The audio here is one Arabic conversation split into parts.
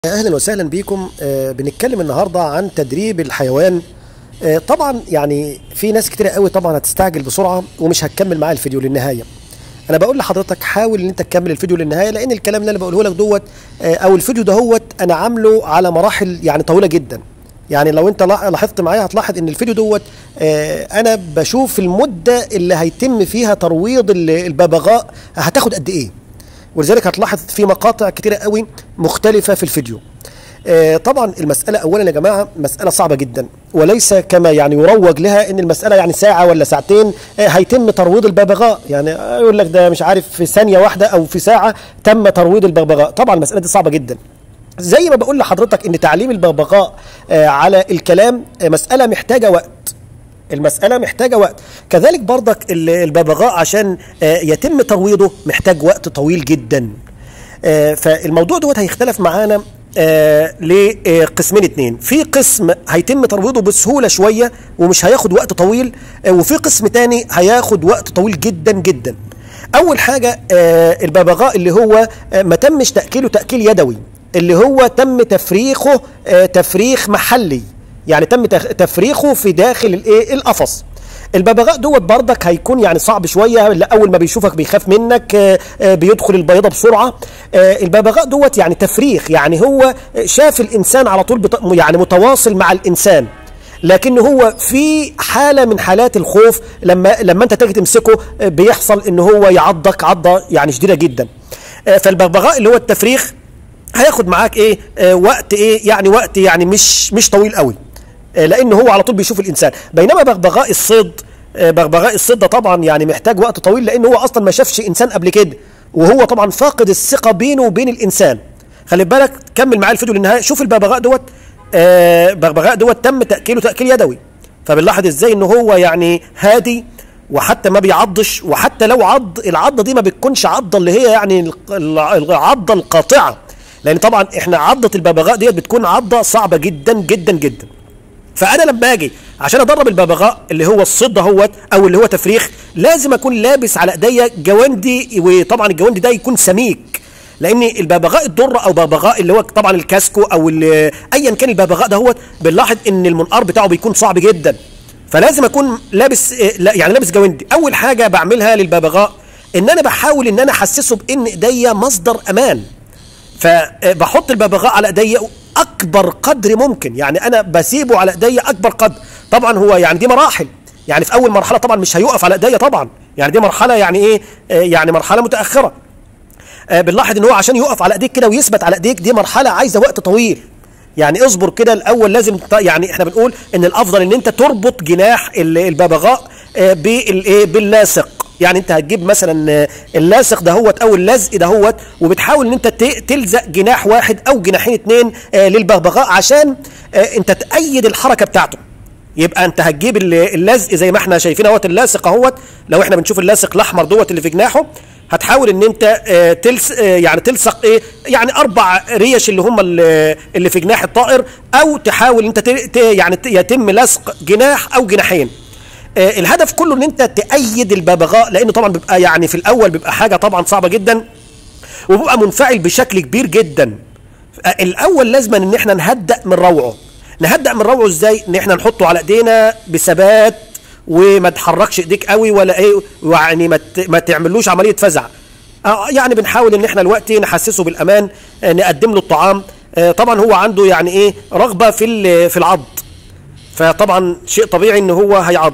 اهلا وسهلا بيكم. بنتكلم النهارده عن تدريب الحيوان. طبعا يعني في ناس كتير قوي طبعا هتستعجل بسرعه ومش هتكمل معايا الفيديو للنهايه. انا بقول لحضرتك حاول ان انت تكمل الفيديو للنهايه، لان الكلام اللي انا بقوله لك دوت او الفيديو دهوت انا عامله على مراحل يعني طويله جدا. يعني لو انت لاحظت معايا هتلاحظ ان الفيديو دوت انا بشوف المده اللي هيتم فيها ترويض الببغاء هتاخد قد ايه، ولذلك هتلاحظ في مقاطع كتيرة قوي مختلفة في الفيديو. طبعا المسألة أولا يا جماعة مسألة صعبة جدا، وليس كما يعني يروج لها إن المسألة يعني ساعة ولا ساعتين هيتم ترويض الببغاء. يعني يقول لك ده مش عارف في ثانية واحدة أو في ساعة تم ترويض الببغاء. طبعا المسألة دي صعبة جدا. زي ما بقول لحضرتك إن تعليم الببغاء على الكلام مسألة محتاجة وقت. المسألة محتاجة وقت. كذلك برضك الببغاء عشان يتم ترويضه محتاج وقت طويل جدا. فالموضوع دوت هيختلف معانا لقسمين اتنين. في قسم هيتم ترويضه بسهولة شوية ومش هياخد وقت طويل، وفي قسم تاني هياخد وقت طويل جدا جدا. أول حاجة الببغاء اللي هو ما تمش تأكيله تأكيل يدوي، اللي هو تم تفريخه تفريخ محلي، يعني تم تفريخه في داخل القفص. الببغاء دوت بردك هيكون يعني صعب شويه، اول ما بيشوفك بيخاف منك، بيدخل البيضه بسرعه. الببغاء دوت يعني تفريخ، يعني هو شاف الانسان على طول يعني متواصل مع الانسان، لكن هو في حاله من حالات الخوف لما انت تيجي تمسكه بيحصل ان هو يعضك عضه يعني شديده جدا. فالببغاء اللي هو التفريخ هياخد معاك وقت يعني وقت يعني مش طويل قوي، لان هو على طول بيشوف الانسان. بينما بغبغاء الصيد ده طبعا يعني محتاج وقت طويل، لان هو اصلا ما شافش انسان قبل كده، وهو طبعا فاقد الثقه بينه وبين الانسان. خلي بالك كمل معايا الفيديو للنهايه. شوف الببغاء دوت بغبغاء دوت تم تاكيله تاكيل يدوي، فبنلاحظ ازاي ان هو يعني هادي وحتى ما بيعضش، وحتى لو العضه دي ما بتكونش عضه اللي هي يعني العضه القاطعه، لان طبعا احنا عضه الببغاء ديت بتكون عضه صعبه جدا جدا جدا. فانا لما اجي عشان ادرب الببغاء اللي هو الصيد دهوت او اللي هو تفريخ، لازم اكون لابس على ايديا جواندي، وطبعا الجواندي ده يكون سميك، لان الببغاء الدره او ببغاء اللي هو طبعا الكاسكو او ايا كان الببغاء دهوت بنلاحظ ان المنقار بتاعه بيكون صعب جدا، فلازم اكون لابس يعني لابس جواندي. اول حاجه بعملها للببغاء ان انا بحاول ان انا احسسه بان ايديا مصدر امان، فبحط الببغاء على ايديا اكبر قدر ممكن، يعني انا بسيبه على ايديا اكبر قدر. طبعا هو يعني دي مراحل، يعني في اول مرحله طبعا مش هيقف على ايديا طبعا، يعني دي مرحله يعني يعني مرحله متاخره. بنلاحظ ان هو عشان يقف على ايديك كده ويثبت على ايديك دي مرحله عايزه وقت طويل. يعني اصبر كده الاول، لازم يعني احنا بنقول ان الافضل ان انت تربط جناح الببغاء باللاصق. يعني انت هتجيب مثلا اللاصق دهوت او اللزق دهوت، وبتحاول ان انت تلزق جناح واحد او جناحين اتنين للبغبغاء عشان انت تأيد الحركه بتاعته. يبقى انت هتجيب اللزق زي ما احنا شايفين اهوت، اللاصق اهوت، لو احنا بنشوف اللاصق الاحمر دوت اللي في جناحه، هتحاول ان انت يعني تلصق يعني 4 ريش اللي هم اللي في جناح الطائر، او تحاول انت يعني يتم لصق جناح او جناحين. الهدف كله ان انت تأيد الببغاء، لانه طبعا بيبقى يعني في الاول بيبقى حاجه طبعا صعبه جدا، وبيبقى منفعل بشكل كبير جدا. الاول لازم ان احنا نهدأ من روعه. نهدأ من روعه ازاي؟ ان احنا نحطه على ايدينا بثبات، وما تحركش ايديك قوي ولا يعني ما تعملوش عمليه فزع. يعني بنحاول ان احنا دلوقتي نحسسه بالامان، نقدم له الطعام. طبعا هو عنده يعني رغبه في العض، فطبعا شيء طبيعي ان هو هيعض.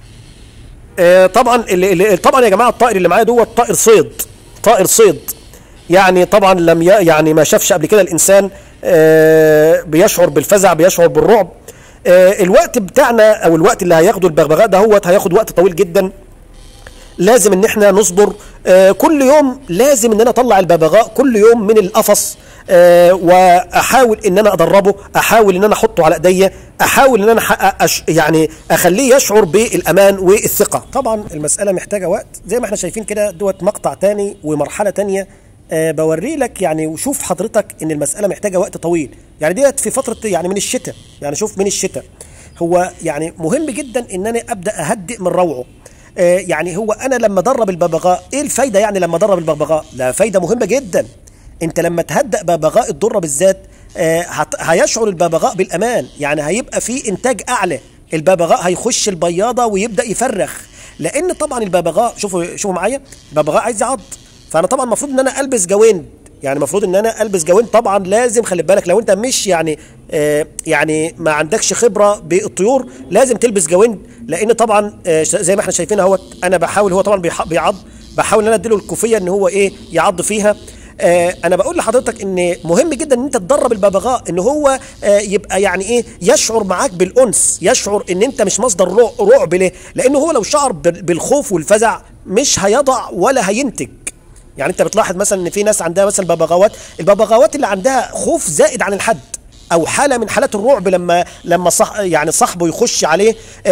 طبعا يا جماعه الطائر اللي معايا دوت طائر صيد، يعني طبعا يعني ما شافش قبل كده الانسان، بيشعر بالفزع، بيشعر بالرعب. الوقت بتاعنا او الوقت اللي هياخده البغبغاء دهوت هياخد وقت طويل جدا. لازم ان احنا نصبر. كل يوم لازم ان انا اطلع الببغاء كل يوم من القفص، واحاول ان انا ادربه، احاول ان انا احطه على ايديا، احاول ان انا يعني اخليه يشعر بالامان والثقه. طبعا المساله محتاجه وقت، زي ما احنا شايفين كده دوت مقطع تاني ومرحله تانيه بوري لك يعني. وشوف حضرتك ان المساله محتاجه وقت طويل، يعني ديت في فتره يعني من الشتاء، يعني شوف من الشتاء. هو يعني مهم جدا ان انا ابدا اهدئ من روعه. يعني هو انا لما ادرب الببغاء ايه الفايده؟ يعني لما ادرب الببغاء لا فايده مهمه جدا. انت لما تهدأ ببغاء الضره بالذات هيشعر الببغاء بالامان، يعني هيبقى في انتاج اعلى. الببغاء هيخش البياضه ويبدا يفرخ، لان طبعا الببغاء شوفوا معايا، الببغاء عايز يعض، فانا طبعا المفروض ان انا البس جوين، يعني المفروض ان انا البس جوين. طبعا لازم خلي بالك لو انت مش يعني ما عندكش خبره بالطيور لازم تلبس جوين، لان طبعا زي ما احنا شايفين اهوت انا بحاول، هو طبعا بيعض، بحاول ان انا اديله الكوفيه ان هو يعض فيها. انا بقول لحضرتك ان مهم جدا ان انت تدرب الببغاء ان هو يبقى يعني يشعر معاك بالانس، يشعر ان انت مش مصدر رعب له، لانه هو لو شعر بالخوف والفزع مش هيضع ولا هينتج. يعني انت بتلاحظ مثلا ان في ناس عندها مثلا الببغاوات اللي عندها خوف زائد عن الحد او حاله من حالات الرعب، لما يعني صاحبه يخش عليه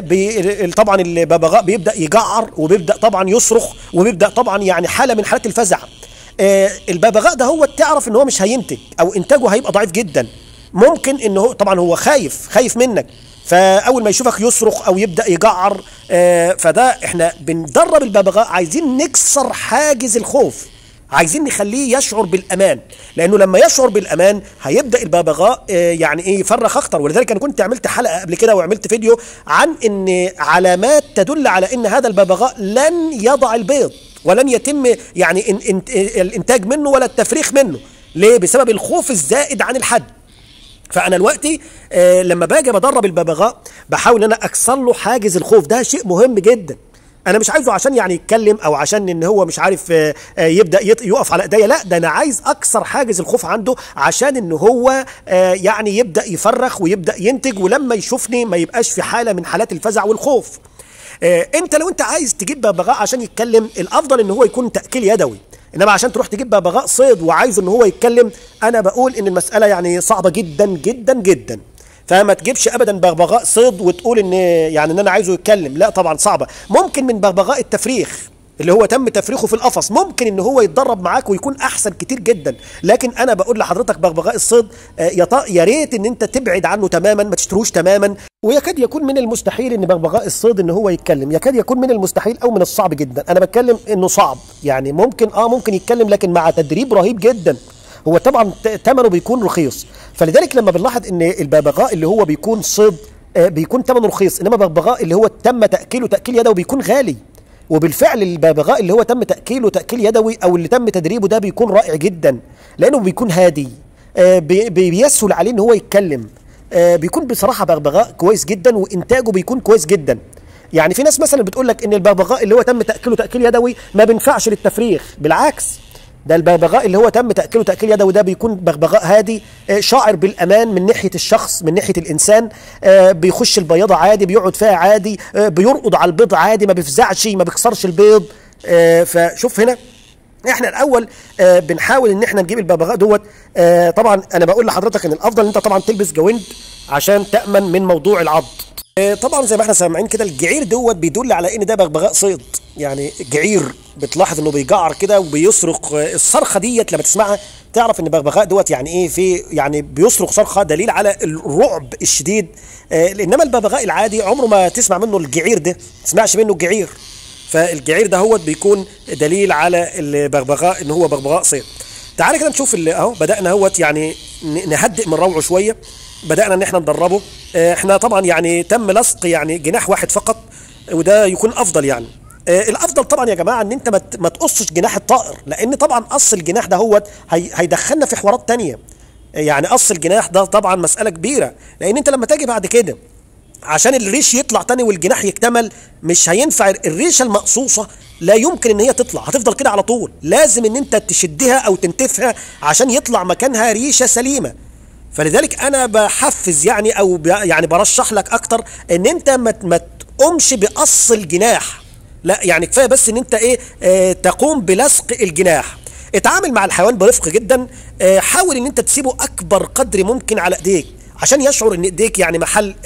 طبعا الببغاء بيبدا يجعر وبيبدا طبعا يصرخ وبيبدا طبعا يعني حاله من حالات الفزع. الببغاء ده هو تعرف ان هو مش هينتج او انتاجه هيبقى ضعيف جدا، ممكن ان هو طبعا هو خايف منك، فاول ما يشوفك يصرخ او يبدا يجعر. فده احنا بندرب الببغاء، عايزين نكسر حاجز الخوف، عايزين نخليه يشعر بالامان، لانه لما يشعر بالامان هيبدا الببغاء يعني يفرخ اكتر. ولذلك انا كنت عملت حلقه قبل كده وعملت فيديو عن ان علامات تدل على ان هذا الببغاء لن يضع البيض ولن يتم يعني الانتاج منه ولا التفريخ منه. ليه؟ بسبب الخوف الزائد عن الحد. فانا دلوقتي لما باجي بدرب الببغاء بحاول ان انا اكسر له حاجز الخوف، ده شيء مهم جدا. انا مش عايزه عشان يعني يتكلم او عشان ان هو مش عارف يبدا يقف على ايديا، لا، ده انا عايز اكسر حاجز الخوف عنده عشان ان هو يعني يبدا يفرخ ويبدا ينتج، ولما يشوفني ما يبقاش في حاله من حالات الفزع والخوف. انت لو انت عايز تجيب ببغاء عشان يتكلم الافضل ان هو يكون تاكيل يدوي، انما عشان تروح تجيب ببغاء صيد وعايزه ان هو يتكلم انا بقول ان المساله يعني صعبه جدا جدا جدا. فما تجيبش ابدا ببغاء صيد وتقول ان يعني ان انا عايزه يتكلم، لا طبعا صعبه. ممكن من ببغاء التفريخ اللي هو تم تفريخه في القفص ممكن ان هو يتدرب معاك ويكون احسن كتير جدا، لكن انا بقول لحضرتك ببغاء الصيد يا ريت ان انت تبعد عنه تماما، ما تشتروش تماما. ويكاد يكون من المستحيل ان ببغاء الصيد ان هو يتكلم، يكاد يكون من المستحيل او من الصعب جدا. انا بتكلم انه صعب، يعني ممكن يتكلم لكن مع تدريب رهيب جدا. هو طبعا ثمنه بيكون رخيص، فلذلك لما بنلاحظ ان الببغاء اللي هو بيكون صيد بيكون ثمنه رخيص، انما الببغاء اللي هو تم تاكيله تاكيل يدوي بيكون غالي. وبالفعل الببغاء اللي هو تم تاكيله تاكيل يدوي او اللي تم تدريبه ده بيكون رائع جدا، لانه بيكون هادي، بيسهل عليه ان هو يتكلم، بيكون بصراحه ببغاء كويس جدا وانتاجه بيكون كويس جدا. يعني في ناس مثلا بتقول لك ان الببغاء اللي هو تم تاكيله تاكيل يدوي ما بينفعش للتفريخ، بالعكس ده الببغاء اللي هو تم تاكيله تاكيل يدوي ده بيكون ببغاء هادي، شاعر بالامان من ناحيه الشخص، من ناحيه الانسان، بيخش البياضه عادي، بيقعد فيها عادي، بيرقد على البيض عادي، ما بيفزعش، ما بيكسرش البيض. فشوف هنا احنا الاول بنحاول ان احنا نجيب الببغاء دوت. طبعا انا بقول لحضرتك ان الافضل ان انت طبعا تلبس جويند عشان تامن من موضوع العض. طبعا زي ما احنا سامعين كده الجعير دوت بيدل على ان ده ببغاء صيد، يعني الجعير بتلاحظ انه بيجعر كده وبيصرخ، الصرخه ديت لما تسمعها تعرف ان الببغاء دوت يعني ايه، في يعني بيصرخ صرخه دليل على الرعب الشديد. انما الببغاء العادي عمره ما تسمع منه الجعير ده، ما تسمعش منه الجعير. فالجعير ده هو بيكون دليل على الببغاء ان هو ببغاء صيد. تعالى كده نشوف اهو بدانا اهوت يعني نهدئ من روعه شويه، بدانا ان احنا ندربه. احنا طبعا يعني تم لصق يعني جناح واحد فقط، وده يكون افضل. يعني الافضل طبعا يا جماعه ان انت ما تقصش جناح الطائر، لان طبعا قص الجناح ده هو هيدخلنا في حوارات تانية. يعني قص الجناح ده طبعا مساله كبيره، لان انت لما تيجي بعد كده عشان الريش يطلع تاني والجناح يكتمل مش هينفع. الريشه المقصوصه لا يمكن ان هي تطلع، هتفضل كده على طول، لازم ان انت تشدها او تنتفها عشان يطلع مكانها ريشه سليمه. فلذلك انا بحفز يعني او يعني برشح لك اكتر ان انت ما تقومش بقص الجناح، لا يعني كفايه بس ان انت تقوم بلصق الجناح. اتعامل مع الحيوان برفق جدا، حاول ان انت تسيبه اكبر قدر ممكن على ايديك عشان يشعر ان ايديك يعني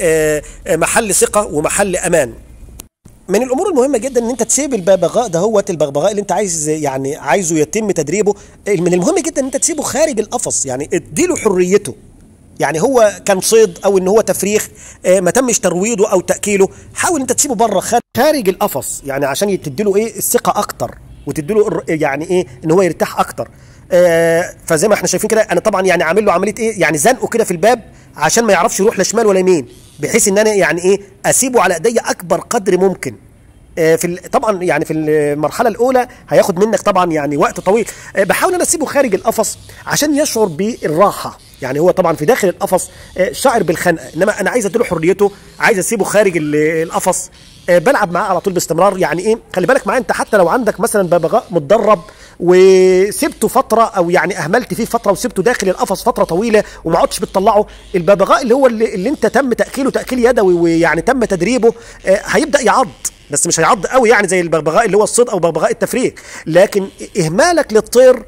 محل ثقه ومحل امان. من الامور المهمه جدا ان انت تسيب الببغاء ده هو الببغاء اللي انت عايزه يتم تدريبه، من المهم جدا ان انت تسيبه خارج القفص، يعني اديله حريته. يعني هو كان صيد او ان هو تفريخ ما تمش ترويضه او تاكيله، حاول انت تسيبه بره خارج القفص، يعني عشان تديله الثقه اكتر. وتديله يعني ايه ان هو يرتاح اكتر. فزي ما احنا شايفين كده انا طبعا يعني عامل له عمليه ايه يعني زنقه كده في الباب عشان ما يعرفش يروح لا شمال ولا يمين، بحيث ان انا يعني ايه اسيبه على ايديا اكبر قدر ممكن. طبعا يعني في المرحله الاولى هياخد منك طبعا يعني وقت طويل. بحاول انا اسيبه خارج القفص عشان يشعر بالراحه. يعني هو طبعا في داخل القفص شاعر بالخنقه، انما انا عايز اديله حريته، عايز اسيبه خارج القفص. بلعب معاه على طول باستمرار. يعني ايه خلي بالك معاه انت، حتى لو عندك مثلا ببغاء متدرب وسبته فتره او يعني اهملت فيه فتره وسبته داخل القفص فتره طويله وما عدتش بتطلعه، الببغاء اللي هو اللي انت تم تاكيله تاكيل يدوي ويعني تم تدريبه هيبدا يعض، بس مش هيعض قوي يعني زي البغبغاء اللي هو الصيد او بغبغاء التفريغ. لكن اهمالك للطير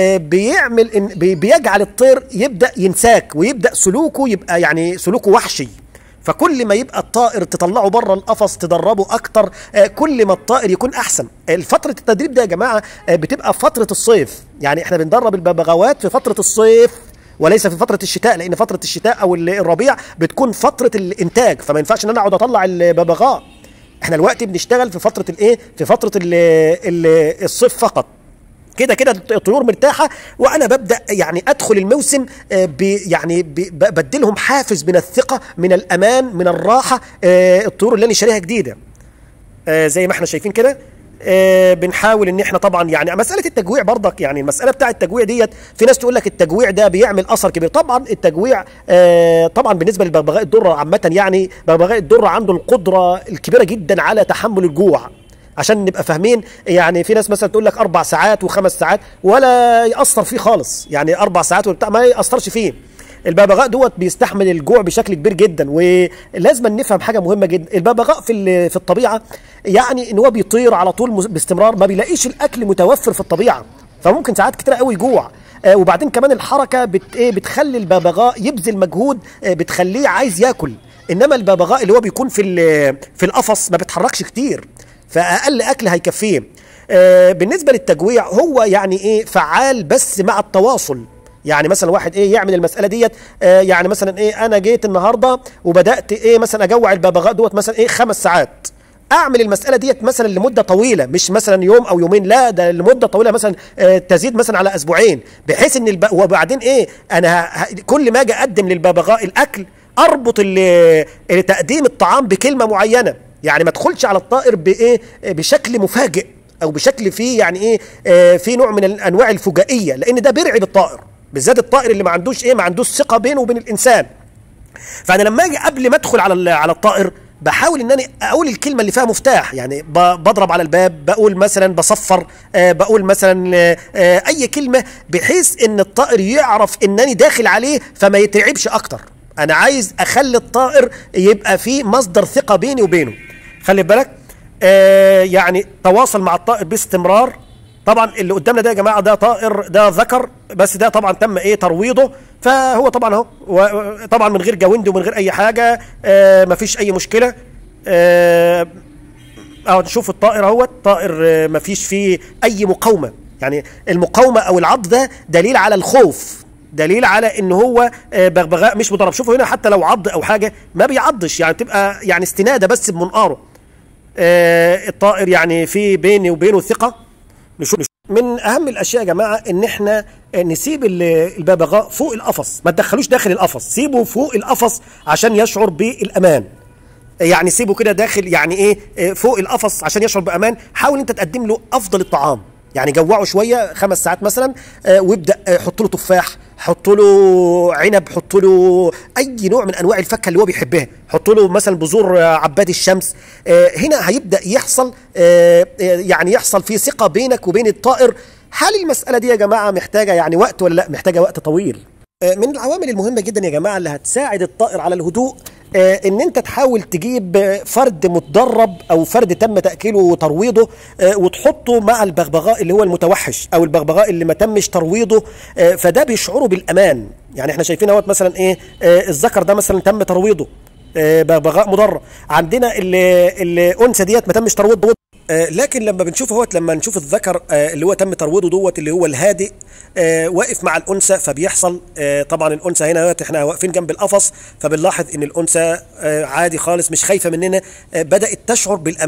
بيجعل الطير يبدا ينساك ويبدا سلوكه يبقى يعني سلوكه وحشي. فكل ما يبقى الطائر تطلعه بره القفص تدربه اكتر كل ما الطائر يكون احسن. فتره التدريب ده يا جماعه بتبقى فتره الصيف، يعني احنا بندرب الببغاوات في فتره الصيف وليس في فتره الشتاء، لان فتره الشتاء او الربيع بتكون فتره الانتاج، فما ينفعش ان انا اقعد اطلع الببغاء. احنا دلوقتي بنشتغل في فتره الايه، في فتره الصيف فقط. كده كده الطيور مرتاحه وانا ببدا يعني ادخل الموسم يعني بدلهم حافز من الثقه من الامان من الراحه. الطيور اللي انا شاريها جديده زي ما احنا شايفين كده. بنحاول ان احنا طبعا يعني مساله التجويع برضك، يعني المساله بتاع التجويع ديت في ناس تقول لك التجويع ده بيعمل اثر كبير. طبعا التجويع طبعا بالنسبه لبغبغاء الدره عامه، يعني بغبغاء الدره عنده القدره الكبيره جدا على تحمل الجوع. عشان نبقى فاهمين، يعني في ناس مثلا تقول لك 4 ساعات و5 ساعات ولا يأثر فيه خالص، يعني 4 ساعات وبتاع ما يأثرش فيه. الببغاء دوت بيستحمل الجوع بشكل كبير جدا. ولازم نفهم حاجه مهمه جدا، الببغاء في الطبيعه يعني ان هو بيطير على طول باستمرار، ما بيلاقيش الاكل متوفر في الطبيعه، فممكن ساعات كتير قوي يجوع. وبعدين كمان الحركه بتخلي الببغاء يبذل مجهود، بتخليه عايز ياكل. انما الببغاء اللي هو بيكون في القفص ما بيتحركش كتير، فاقل اكل هيكفيه. بالنسبه للتجويع هو يعني ايه فعال بس مع التواصل. يعني مثلا واحد ايه يعمل المساله ديت، يعني مثلا ايه انا جيت النهارده وبدات ايه مثلا اجوع الببغاء دوت مثلا ايه 5 ساعات، اعمل المساله ديت مثلا لمده طويله، مش مثلا يوم او يومين، لا ده لمده طويله مثلا تزيد مثلا على اسبوعين، بحيث ان وبعدين ايه انا كل ما اجي اقدم للببغاء الاكل اربط تقديم الطعام بكلمه معينه. يعني ما ادخلش على الطائر بايه بشكل مفاجئ او بشكل فيه يعني ايه في نوع من انواع الفجائيه، لان ده بيرعب الطائر، بالذات الطائر اللي ما عندوش ثقه بينه وبين الانسان. فانا لما اجي قبل ما ادخل على الطائر بحاول ان انا اقول الكلمه اللي فيها مفتاح، يعني بضرب على الباب، بقول مثلا بصفر، بقول مثلا اي كلمه بحيث ان الطائر يعرف انني داخل عليه فما يترعبش اكتر. انا عايز اخلي الطائر يبقى فيه مصدر ثقه بيني وبينه. خلي بالك يعني تواصل مع الطائر باستمرار. طبعا اللي قدامنا ده يا جماعه ده طائر، ده ذكر، بس ده طبعا تم ايه ترويضه، فهو طبعا اهو طبعا من غير جوند ومن غير اي حاجه، مفيش اي مشكله. اهو نشوف الطائر اهوت، طائر مفيش فيه اي مقاومه. يعني المقاومه او العض ده دليل على الخوف، دليل على ان هو بغبغاء مش مدرب. شوفوا هنا حتى لو عض او حاجه ما بيعضش، يعني تبقى يعني استناده بس بمنقاره. الطائر يعني في بيني وبينه ثقه. نشوف من اهم الاشياء يا جماعه ان احنا نسيب الببغاء فوق القفص، ما تدخلوش داخل القفص، سيبه فوق القفص عشان يشعر بالامان. يعني سيبه كده داخل يعني ايه فوق القفص عشان يشعر بامان. حاول انت تقدم له افضل الطعام، يعني جوعه شويه 5 ساعات مثلا، وابدا حط له تفاح، حط له عنب، حط له اي نوع من انواع الفاكهه اللي هو بيحبها، حط له مثلا بذور عباد الشمس. هنا هيبدا يحصل يعني يحصل في ثقه بينك وبين الطائر. هل المساله دي يا جماعه محتاجه يعني وقت ولا لا؟ محتاجه وقت طويل. من العوامل المهمه جدا يا جماعه اللي هتساعد الطائر على الهدوء ان انت تحاول تجيب فرد متدرب او فرد تم تاكيله وترويضه وتحطه مع البغبغاء اللي هو المتوحش او البغبغاء اللي ما تمش ترويضه، فده بيشعروا بالامان. يعني احنا شايفين اهوت مثلا ايه الذكر ده مثلا تم ترويضه، بغبغاء مدرب. عندنا الانثى ديت ما تمش ترويضه، لكن لما بنشوف اهوت لما نشوف الذكر اللي هو تم ترويضه دوت اللي هو الهادئ واقف مع الانثى، فبيحصل طبعا الانثى هنا احنا واقفين جنب القفص، فبنلاحظ ان الانثى عادي خالص مش خايفه مننا، بدات تشعر بالامان.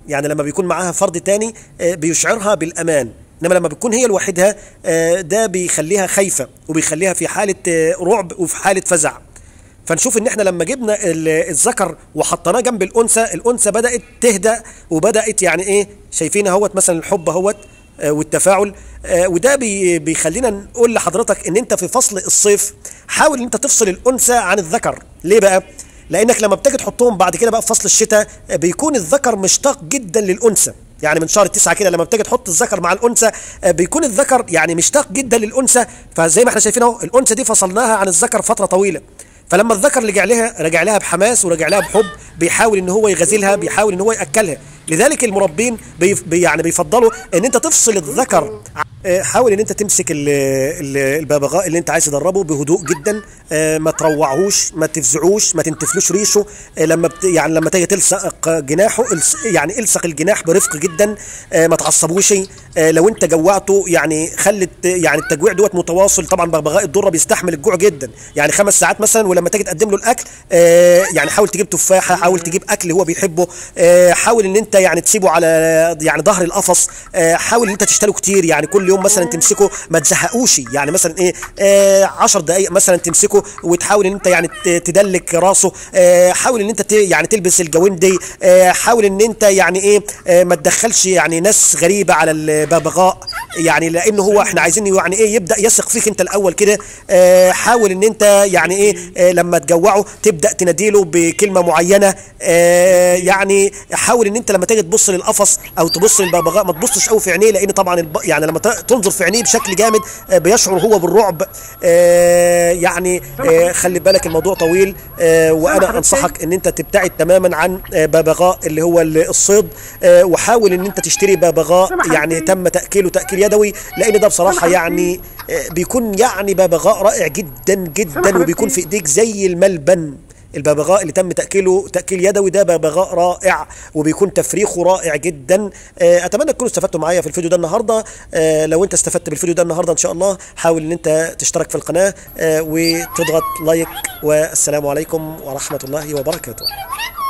يعني لما بيكون معاها فرد تاني بيشعرها بالامان، انما لما بتكون هي لوحدها ده بيخليها خايفه وبيخليها في حاله رعب وفي حاله فزع. فنشوف ان احنا لما جبنا الذكر وحطيناه جنب الانثى بدات تهدأ وبدات يعني ايه، شايفين اهوت مثلا الحب اهوت والتفاعل. وده بيخلينا نقول لحضرتك ان انت في فصل الصيف حاول ان انت تفصل الانثى عن الذكر. ليه بقى؟ لانك لما بتيجي تحطهم بعد كده بقى في فصل الشتاء بيكون الذكر مشتاق جدا للانثى. يعني من شهر 9 كده لما بتيجي تحط الذكر مع الانثى بيكون الذكر يعني مشتاق جدا للانثى. فزي ما احنا شايفين اهو الانثى دي فصلناها عن الذكر فتره طويله، فلما الذكر رجع لها بحماس ورجع لها بحب، بيحاول ان هو يغازلها، بيحاول ان هو ياكلها. لذلك المربين يعني بيفضلوا ان انت تفصل الذكر. حاول ان انت تمسك الببغاء اللي انت عايز تدربه بهدوء جدا، ما تروعهوش، ما تفزعوش، ما تنتفلوش ريشه. يعني لما تيجي تلصق جناحه يعني الصق الجناح برفق جدا، ما تعصبوش. لو انت جوعته يعني خلي يعني التجويع دوت متواصل. طبعا ببغاء الدره بيستحمل الجوع جدا، يعني 5 ساعات مثلا. ولما تيجي تقدم له الاكل يعني حاول تجيب تفاحه، حاول تجيب اكل هو بيحبه، حاول ان انت يعني تسيبه على يعني ظهر القفص، حاول ان انت تشتله كتير، يعني كل يوم مثلا تمسكه ما تزهقوش. يعني مثلا ايه 10 دقائق مثلا تمسكه وتحاول ان انت يعني تدلك راسه، حاول ان انت يعني تلبس الجوندي، حاول ان انت يعني ايه ما تدخلش يعني ناس غريبه على الببغاء، يعني لانه هو احنا عايزين يعني ايه يبدا يثق فيك انت الاول كده. حاول ان انت يعني ايه لما تجوعه تبدا تناديله بكلمه معينه. يعني حاول ان انت لما تيجي تبص للقفص او تبص للببغاء ما تبصش قوي في عينيه، لان طبعا يعني لما تنظر في عينيه بشكل جامد بيشعر هو بالرعب. يعني خلي بالك الموضوع طويل، وانا انصحك ان انت تبتعد تماما عن ببغاء اللي هو الصيد، وحاول ان انت تشتري ببغاء يعني تم تاكيله تاكيل يدوي، لان ده بصراحه يعني بيكون يعني ببغاء رائع جدا جدا، وبيكون في ايديك زي الملبن. الببغاء اللي تم تأكيله تأكيل يدوي ده ببغاء رائع، وبيكون تفريخه رائع جدا. أتمنى تكونوا استفدتوا معايا في الفيديو ده النهاردة. لو أنت استفدت بالفيديو ده النهاردة إن شاء الله حاول أن أنت تشترك في القناة وتضغط لايك، والسلام عليكم ورحمة الله وبركاته.